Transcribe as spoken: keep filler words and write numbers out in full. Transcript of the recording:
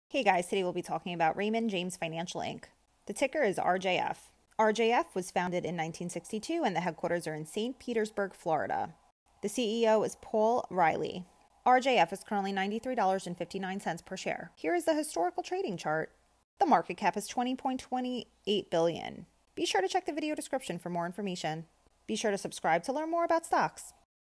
Hey guys, today we'll be talking about Raymond James Financial Incorporated. The ticker is R J F. R J F was founded in nineteen sixty-two and the headquarters are in Saint Petersburg, Florida. The C E O is Paul Riley. R J F is currently ninety-three dollars and fifty-nine cents per share. Here is the historical trading chart. The market cap is twenty point two eight billion dollars. Be sure to check the video description for more information. Be sure to subscribe to learn more about stocks.